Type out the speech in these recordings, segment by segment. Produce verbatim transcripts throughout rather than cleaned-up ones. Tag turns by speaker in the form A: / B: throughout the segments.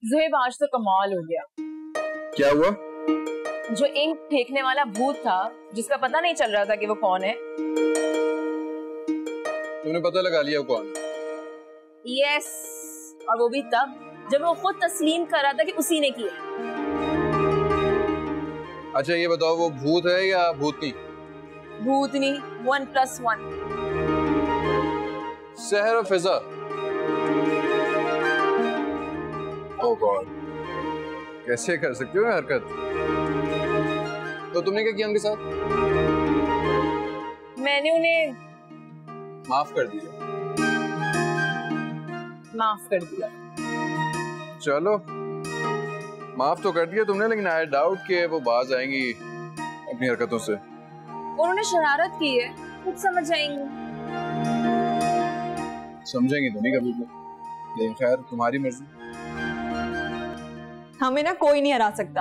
A: ज़ुहैब आज तो कमाल हो गया।
B: क्या हुआ?
A: जो इंक फेंकने वाला भूत था जिसका पता नहीं चल रहा था कि वो कौन है,
B: तुमने पता लगा लिया वो कौन है?
A: यस, और वो भी तब जब वो खुद तस्लीम कर रहा था कि उसी ने किया।
B: अच्छा ये बताओ वो भूत है या भूतनी?
A: भूतनी, वन प्लस वन।
B: सहर और फिजा। ओह गॉड, कैसे कर सकते हो हरकत? तो तुमने क्या किया उनके साथ?
A: मैंने उन्हें
B: माफ कर दिया।
A: माफ कर दिया।
B: चलो माफ तो कर दिया तुमने, लेकिन आई डाउट कि वो बाज आएंगी अपनी हरकतों से।
A: उन्होंने शरारत की है, खुद समझ जाएंगे।
B: समझेंगे तो नहीं कभी भी, लेकिन खैर तुम्हारी मर्जी।
C: हमें ना कोई नहीं हरा सकता।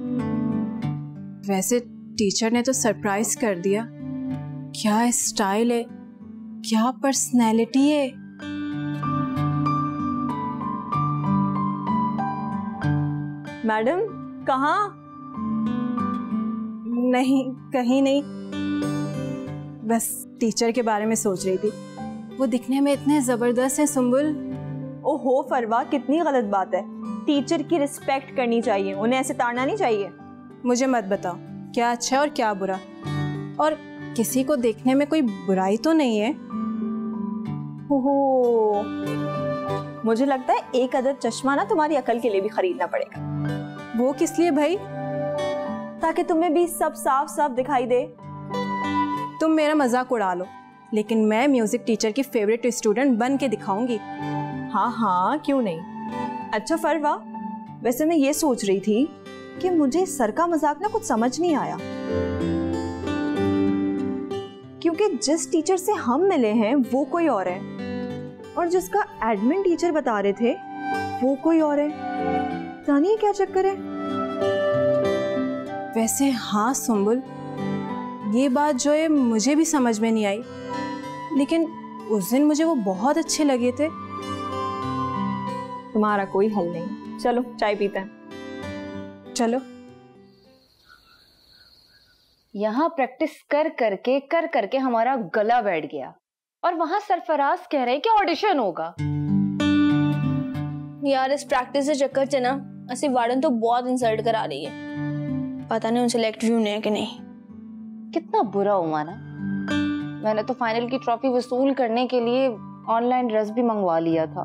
C: वैसे टीचर ने तो सरप्राइज कर दिया। क्या स्टाइल है, क्या पर्सनैलिटी है। मैडम कहाँ? नहीं कहीं नहीं, बस टीचर के बारे में सोच रही थी। वो दिखने में इतने जबरदस्त हैं सुंबुल। ओहो फरवा, कितनी गलत बात है। टीचर की रिस्पेक्ट करनी चाहिए, उन्हें ऐसे ताड़ना नहीं चाहिए। मुझे मत बताओ क्या अच्छा और क्या बुरा, और किसी को देखने में कोई बुराई तो नहीं है। ओहो, मुझे लगता है एक अदद चश्मा ना तुम्हारी अकल के लिए भी खरीदना पड़ेगा। वो किस लिए भाई? ताकि तुम्हें भी सब साफ साफ दिखाई दे। तुम मेरा मजाक उड़ा लो, लेकिन मैं म्यूजिक टीचर की फेवरेट स्टूडेंट बन के दिखाऊंगी। हाँ हाँ क्यों नहीं। अच्छा फरवा, वैसे मैं ये सोच रही थी कि मुझे सर का मजाक ना कुछ समझ नहीं आया, क्योंकि जिस टीचर से हम मिले हैं वो कोई और है, और जिसका एडमिन टीचर बता रहे थे वो कोई और है। जानिए क्या चक्कर है। वैसे हाँ सुंबुल, ये बात जो है मुझे भी समझ में नहीं आई, लेकिन उस दिन मुझे वो बहुत अच्छे लगे थे। तुम्हारा कोई हल नहीं, चलो चाय पीते हैं। चलो।
D: यहाँ प्रैक्टिस कर करके कर करके हमारा गला बैठ गया, और वहां सरफराज कह रहे हैं कि ऑडिशन होगा।
E: यार इस प्रैक्टिस के चक्कर से ना असि वार्डन तो बहुत इंसल्ट करा रही है। पता नहीं उनसे सिलेक्ट भी होने हैं कि नहीं।
D: कितना बुरा हुआ ना, मैंने तो फाइनल की ट्रॉफी वसूल करने के लिए ऑनलाइन ड्रेस भी मंगवा लिया था।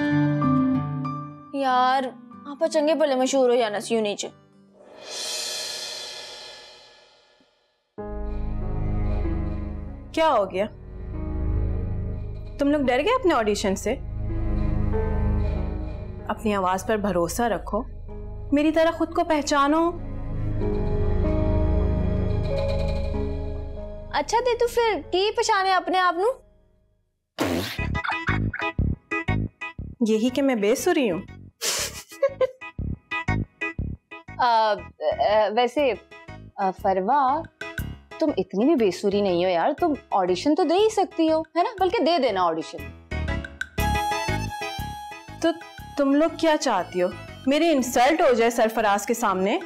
E: यार आप चंगे भले मशहूर हो जाना सी नीचे।
C: क्या हो गया? तुम लोग डर गए अपने ऑडिशन से? अपनी आवाज पर भरोसा रखो, मेरी तरह खुद को पहचानो।
E: अच्छा दे तू फिर की पहचाने अपने आप नू?
C: यही कि मैं बेसुरी हूँ।
D: वैसे आ, फरवा तुम इतनी भी बेसुरी नहीं हो यार, तुम ऑडिशन तो दे ही सकती हो, है ना? बल्कि दे देना ऑडिशन।
C: तो तुम लोग क्या चाहती हो, मेरी इंसल्ट हो जाए सरफराज के सामने?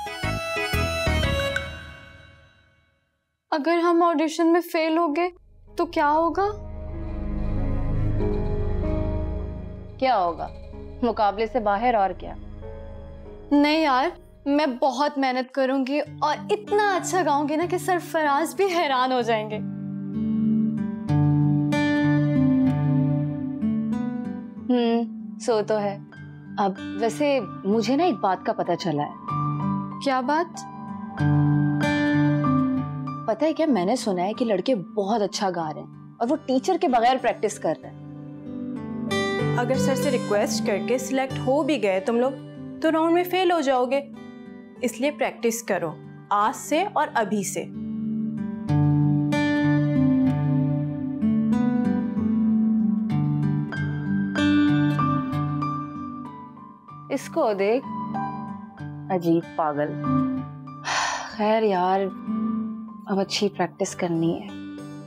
F: अगर हम ऑडिशन में फेल हो गए तो क्या होगा?
D: क्या होगा? मुकाबले से बाहर, और क्या?
F: नहीं यार, मैं बहुत मेहनत करूंगी और इतना अच्छा गाऊंगी ना कि सरफराज भी हैरान हो जाएंगे।
D: हम्म, सो तो है। अब वैसे मुझे ना एक बात का पता चला है।
F: क्या बात?
D: पता है क्या, मैंने सुना है कि लड़के बहुत अच्छा गा रहे हैं और वो टीचर के बगैर प्रैक्टिस कर रहे हैं।
C: अगर सर से रिक्वेस्ट करके सिलेक्ट हो भी गए तुम लोग तो राउंड में फेल हो जाओगे, इसलिए प्रैक्टिस करो आज से और अभी से।
D: इसको देख, अजीब पागल। खैर यार, अब अच्छी प्रैक्टिस करनी है।